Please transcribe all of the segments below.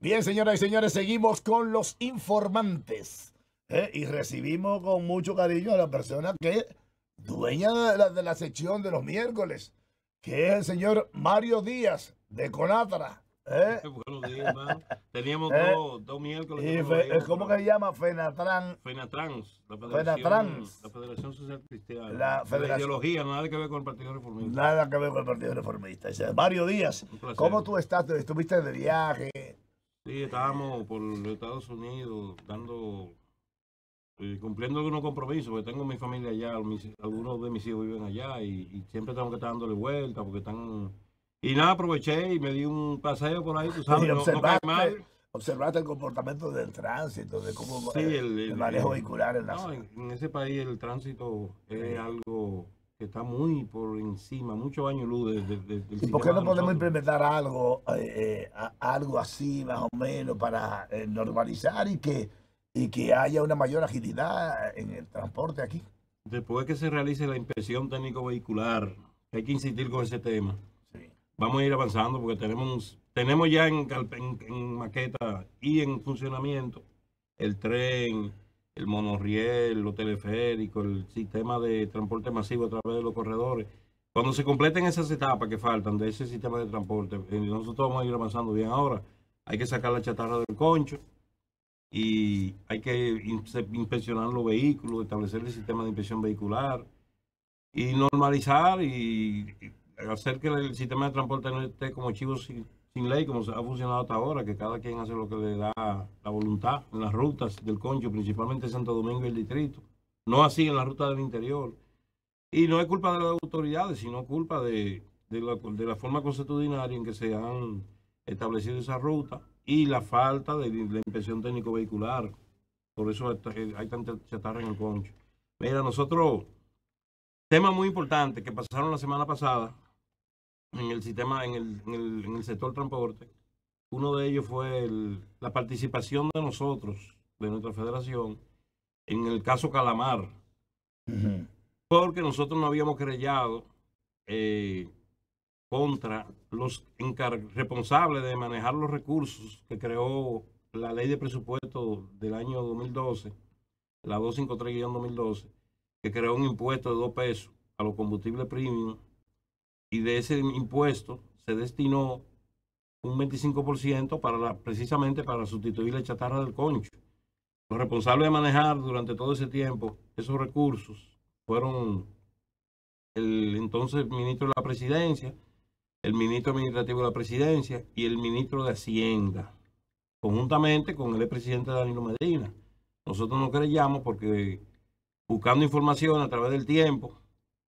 Bien, señoras y señores, seguimos con los informantes. Y recibimos con mucho cariño a la persona que es dueña de la sección de los miércoles, que es el señor Mario Díaz de Conatra. Buenos días, hermano. Teníamos dos miércoles. Y ¿cómo que se llama? Fenatrans, La Federación Social Cristiana. La ideología, nada que ver con el Partido Reformista. Nada que ver con el Partido Reformista. Mario Díaz, ¿cómo tú estás? ¿Estuviste de viaje? Sí, estábamos por Estados Unidos cumpliendo algunos compromisos, porque tengo mi familia allá, algunos de mis hijos viven allá y siempre tengo que estar dándole vuelta porque están... Y nada, aproveché y me di un paseo por ahí, tú sabes, observaste el comportamiento del tránsito, de cómo sí, el manejo vehicular en la ciudad. En ese país el tránsito es algo que está muy por encima, muchos años luz del ¿Y por qué no podemos implementar algo así, más o menos, para normalizar y que haya una mayor agilidad en el transporte aquí? Después que se realice la inspección técnico vehicular, hay que insistir con ese tema. Vamos a ir avanzando porque tenemos ya en maqueta y en funcionamiento el tren, el monorriel, los teleféricos, el sistema de transporte masivo a través de los corredores. Cuando se completen esas etapas que faltan de ese sistema de transporte, nosotros vamos a ir avanzando bien. Ahora hay que sacar la chatarra del concho y hay que inspeccionar los vehículos, establecer el sistema de inspección vehicular y normalizar y hacer que el sistema de transporte no esté como chivo sin ley, como ha funcionado hasta ahora, que cada quien hace lo que le da la voluntad en las rutas del concho, principalmente Santo Domingo y el distrito. No así en la ruta del interior. Y no es culpa de las autoridades, sino culpa de la forma consuetudinaria en que se han establecido esas rutas y la falta de la inspección técnico vehicular. Por eso hay tanta chatarra en el concho. Mira, nosotros, temas muy importantes que pasaron la semana pasada, en el sistema, en el sector transporte. Uno de ellos fue la participación de nosotros, de nuestra federación, en el caso Calamar. Porque nosotros no habíamos querellado contra los responsables de manejar los recursos que creó la ley de presupuesto del año 2012, la 253-2012, que creó un impuesto de 2 pesos a los combustibles premium. Y de ese impuesto se destinó un 25% precisamente para sustituir la chatarra del concho. Los responsables de manejar durante todo ese tiempo esos recursos fueron el entonces ministro de la Presidencia, el ministro administrativo de la Presidencia y el ministro de Hacienda, conjuntamente con el expresidente Danilo Medina. Nosotros no creyamos porque buscando información a través del tiempo,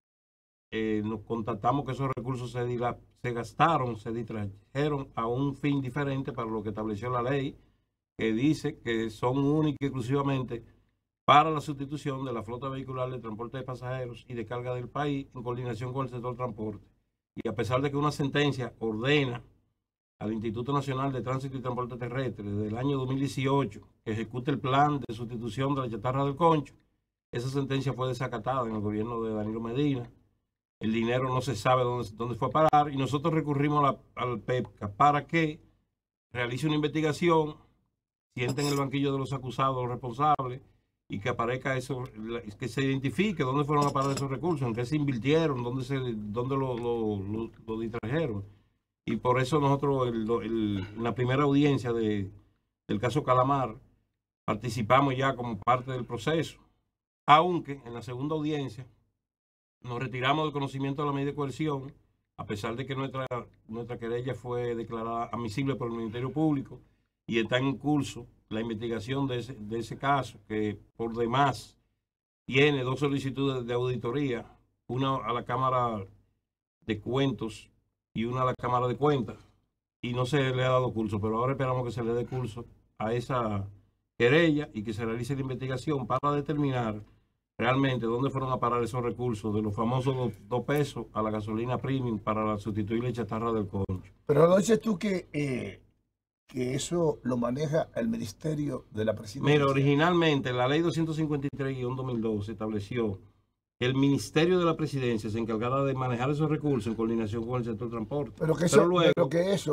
nos contactamos que esos recursos se gastaron, se distrajeron a un fin diferente para lo que estableció la ley, que dice que son únicos y exclusivamente para la sustitución de la flota vehicular de transporte de pasajeros y de carga del país en coordinación con el sector transporte. Y a pesar de que una sentencia ordena al Instituto Nacional de Tránsito y Transporte Terrestre desde el año 2018 que ejecute el plan de sustitución de la chatarra del concho, esa sentencia fue desacatada en el gobierno de Danilo Medina. El dinero no se sabe dónde fue a parar y nosotros recurrimos al PEPCA para que realice una investigación, sienten en el banquillo de los acusados, los responsables, y que aparezca eso, que se identifique dónde fueron a parar esos recursos, en qué se invirtieron, dónde lo distrajeron. Y por eso nosotros en la primera audiencia del caso Calamar participamos ya como parte del proceso, aunque en la segunda audiencia nos retiramos del conocimiento de la medida de coerción, a pesar de que nuestra querella fue declarada admisible por el Ministerio Público y está en curso la investigación de ese caso, que por demás tiene 2 solicitudes de auditoría, una a la Cámara de Cuentos y una a la Cámara de Cuentas, y no se le ha dado curso, pero ahora esperamos que se le dé curso a esa querella y que se realice la investigación para determinar realmente dónde fueron a parar esos recursos de los famosos 2 pesos a la gasolina premium para sustituir la chatarra del concho. Pero ¿no dices tú que eso lo maneja el Ministerio de la Presidencia? Mira, originalmente la ley 253-2012 estableció que el Ministerio de la Presidencia se encargara de manejar esos recursos en coordinación con el sector transporte. Pero que eso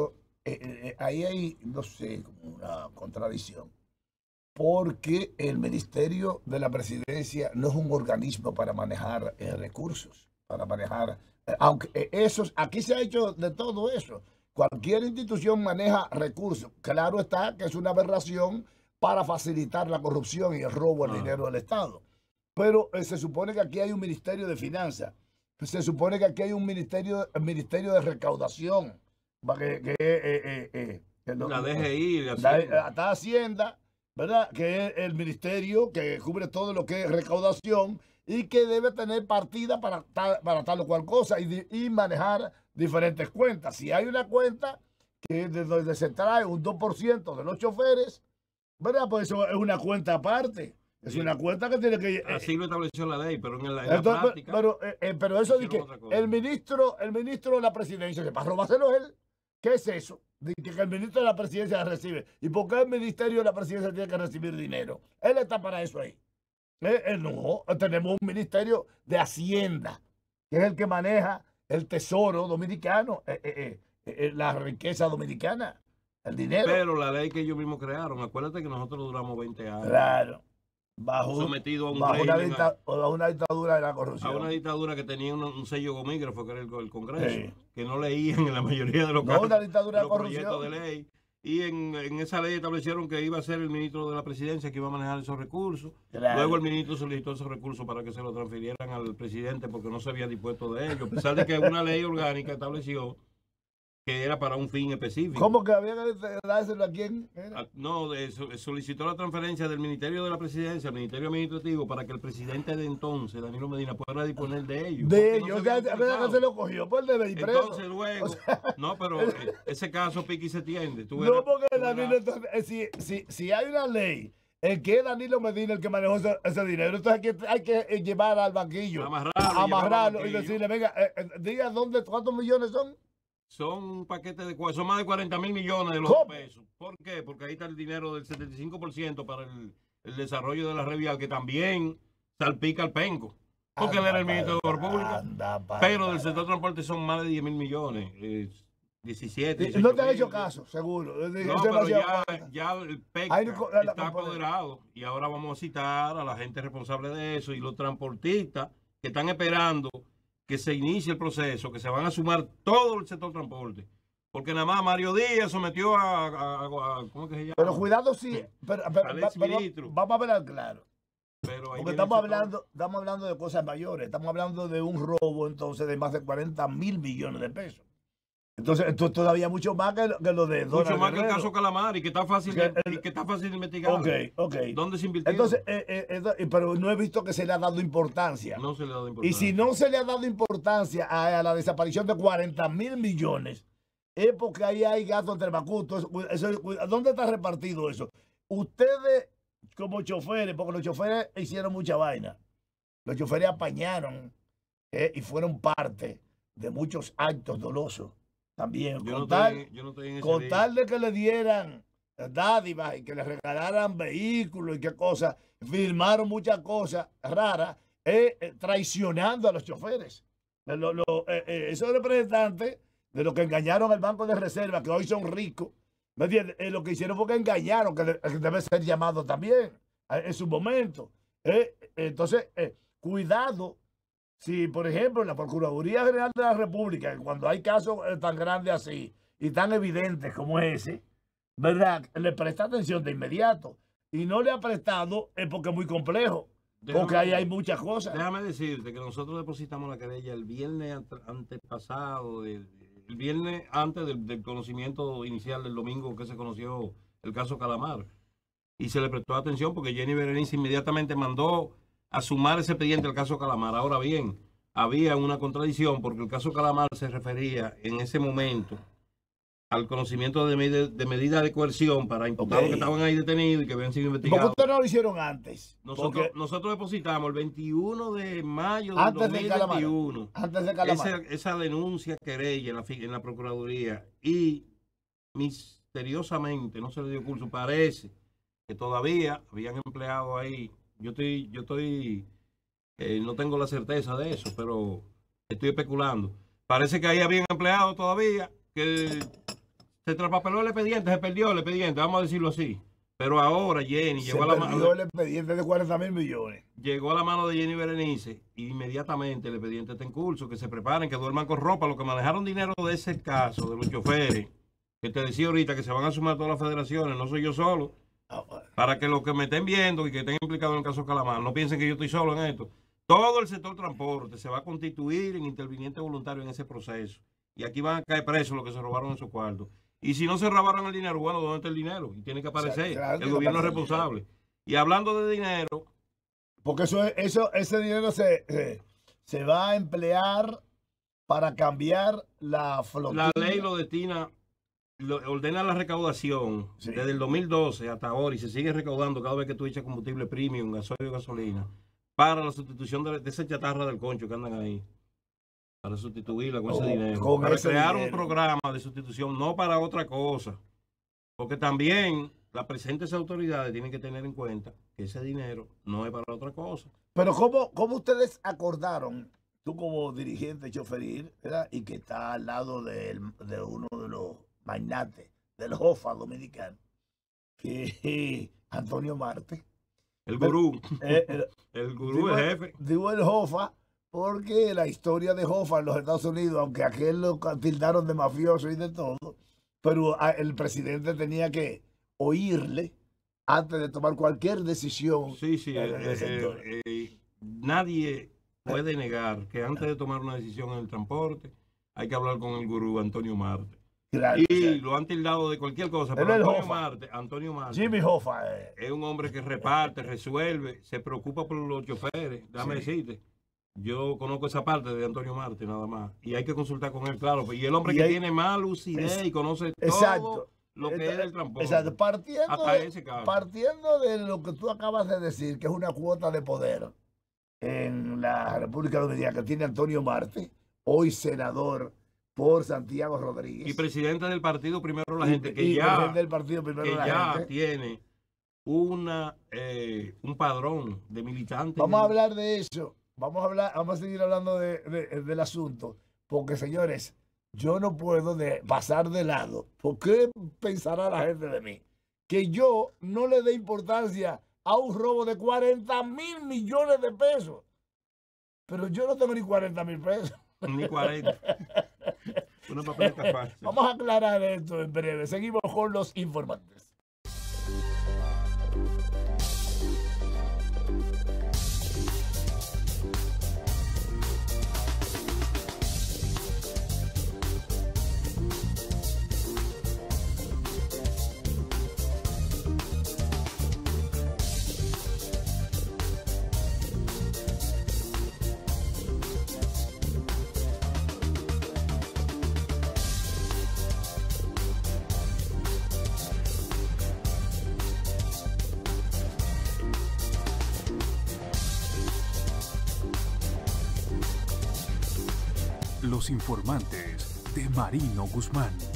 ahí hay, no sé, como una contradicción, porque el Ministerio de la Presidencia no es un organismo para manejar recursos, para manejar, aunque esos, aquí se ha hecho de todo eso. Cualquier institución maneja recursos. Claro está que es una aberración para facilitar la corrupción y el robo al dinero del Estado. Pero se supone que aquí hay un Ministerio de Finanzas, se supone que aquí hay un ministerio de Recaudación, la DGI, hasta Hacienda, ¿verdad? Que es el ministerio que cubre todo lo que es recaudación y que debe tener partida para tal o cual cosa y manejar diferentes cuentas. Si hay una cuenta que de donde se trae un 2% de los choferes, ¿verdad? Pues eso es una cuenta aparte. Es una cuenta que tiene que... así lo estableció la ley, pero en la práctica... Pero eso de que el ministro de la presidencia, que para robárselo él, ¿qué es eso? De que el ministro de la presidencia recibe. ¿Y por qué el ministerio de la presidencia tiene que recibir dinero? Él está para eso ahí. No, tenemos un ministerio de Hacienda, que es el que maneja el tesoro dominicano, la riqueza dominicana, el dinero. Pero la ley que ellos mismos crearon, acuérdate que nosotros duramos 20 años. Claro. Sometido a una dictadura de la corrupción. A una dictadura que tenía un sello gomígrafo, que era el Congreso, que no leían en la mayoría de los casos una dictadura de proyectos de ley. Y en esa ley establecieron que iba a ser el ministro de la presidencia que iba a manejar esos recursos. Claro. Luego el ministro solicitó esos recursos para que se lo transfirieran al presidente porque no se había dispuesto de ellos, a pesar de que una ley orgánica estableció que era para un fin específico. ¿Cómo que había que dárselo a quién? No, solicitó la transferencia del Ministerio de la Presidencia al Ministerio Administrativo para que el presidente de entonces, Danilo Medina, pueda disponer de ellos. De ellos, no se lo cogió por debe ir preso. Entonces luego, no, pero ese caso pique y se tiende. No, porque Danilo, entonces, si hay una ley en que Danilo Medina el que manejó ese dinero, entonces hay que llevar al banquillo, amarrarlo y decirle, venga, diga cuántos millones son. Son un paquete son más de 40.000 millones de los pesos. ¿Por qué? Porque ahí está el dinero del 75% para el desarrollo de la red vial, que también salpica al penco. Porque él era el ministro de Obras Públicas. Pero del sector transporte son más de 10.000 millones. 17. No te han hecho caso, seguro. No, pero ya el PECA está apoderado. Y ahora vamos a citar a la gente responsable de eso y los transportistas que están esperando que se inicie el proceso, que se van a sumar todo el sector transporte. Porque nada más Mario Díaz sometió ¿cómo que se llama? Pero cuidado pero vamos a ver claro. Porque estamos hablando de cosas mayores. Estamos hablando de un robo entonces de más de 40.000 millones de pesos. Entonces, esto es todavía mucho más que lo de Donald Mucho más Guerrero. Que el caso Calamar y que está fácil, de investigar. Ok. ¿Dónde se invirtió? Entonces, pero no he visto que se le ha dado importancia. No se le ha dado importancia. Y si no se le ha dado importancia a la desaparición de 40.000 millones, es porque ahí hay gato entre macutos. ¿Dónde está repartido eso? Ustedes, como choferes, porque los choferes hicieron mucha vaina. Los choferes apañaron y fueron parte de muchos actos dolosos. También, con tal de que le dieran dádivas y que le regalaran vehículos y qué cosas, firmaron muchas cosas raras, traicionando a los choferes. Esos representantes de los que engañaron al Banco de Reserva, que hoy son ricos, ¿me entiendes? Lo que hicieron fue que engañaron, que debe ser llamado también en su momento. Entonces, cuidado. Si, por ejemplo, en la Procuraduría General de la República, cuando hay casos tan grandes así y tan evidentes como ese, ¿verdad? Le presta atención de inmediato. Y no le ha prestado es porque es muy complejo. Porque ahí hay muchas cosas. Déjame decirte que nosotros depositamos la querella el viernes antepasado, el viernes antes del conocimiento inicial del domingo que se conoció el caso Calamar. Y se le prestó atención porque Jenny Berenice inmediatamente mandó a sumar ese expediente al caso Calamar. Ahora bien, había una contradicción porque el caso Calamar se refería en ese momento al conocimiento de medidas de coerción para imputados que estaban ahí detenidos y que habían sido investigados. ¿Por qué ustedes no lo hicieron antes? Nosotros depositamos el 21 de mayo del 2021 antes de Calamar. Esa denuncia querella en la Procuraduría y misteriosamente no se le dio curso. Parece que todavía habían empleado ahí. Yo estoy no tengo la certeza de eso, pero estoy especulando. Parece que ahí habían empleado todavía que Se traspapeló el expediente, se perdió el expediente, vamos a decirlo así. Pero ahora Jenny Se llegó a la mano. perdió el expediente de 40.000 millones. Llegó a la mano de Jenny Berenice y inmediatamente el expediente está en curso, que se preparen, que duerman con ropa. Los que manejaron dinero de ese caso, de los choferes, que te decía ahorita que se van a sumar todas las federaciones, no soy yo solo, para que los que me estén viendo y que estén implicados en el caso Calamar, no piensen que yo estoy solo en esto. Todo el sector transporte se va a constituir en interviniente voluntario en ese proceso. Y aquí van a caer presos los que se robaron esos cuartos. Y si no se robaron el dinero, bueno, ¿dónde está el dinero? Y tiene que aparecer. Claro, el gobierno es responsable. Y hablando de dinero. Porque ese dinero se va a emplear para cambiar la flotilla. La ley lo destina, ordena la recaudación desde el 2012 hasta ahora y se sigue recaudando cada vez que tú echas combustible premium, gasoil o gasolina, para la sustitución de esa chatarra del concho que andan ahí. Para sustituirla con ese dinero. Para crear un programa de sustitución, no para otra cosa. Porque también las presentes autoridades tienen que tener en cuenta que ese dinero no es para otra cosa. Pero ¿cómo ustedes acordaron, tú como dirigente choferil, ¿verdad? Y que está al lado de uno de los magnates del Jofa dominicano, que Antonio Marte? El gurú. El gurú, el jefe. Digo el Jofa. Porque la historia de Jofa en los Estados Unidos, aunque aquel lo tildaron de mafioso y de todo, pero el presidente tenía que oírle antes de tomar cualquier decisión. Sí, nadie puede negar que antes de tomar una decisión en el transporte hay que hablar con el gurú Antonio Marte. Claro, y lo han tildado de cualquier cosa, pero Antonio Marte, Jimmy Jofa es un hombre que reparte, resuelve, se preocupa por los choferes. Déjame decirte. Yo conozco esa parte de Antonio Marte nada más. Y hay que consultar con él, claro. Y el hombre que tiene más lucidez y conoce todo lo que es el transporte. Exacto. Partiendo de lo que tú acabas de decir, que es una cuota de poder en la República Dominicana que tiene Antonio Marte, hoy senador por Santiago Rodríguez. Y presidente del partido Primero la Gente, que ya tiene un padrón de militantes. Vamos a hablar de eso. Vamos a seguir hablando del asunto, porque señores, yo no puedo pasar de lado. ¿Por qué pensará la gente de mí? Que yo no le dé importancia a un robo de 40.000 millones de pesos. Pero yo no tengo ni 40.000 pesos. Ni 40. Una papeleta fácil. Vamos a aclarar esto en breve. Seguimos con los informantes. Los informantes de Marino Guzmán.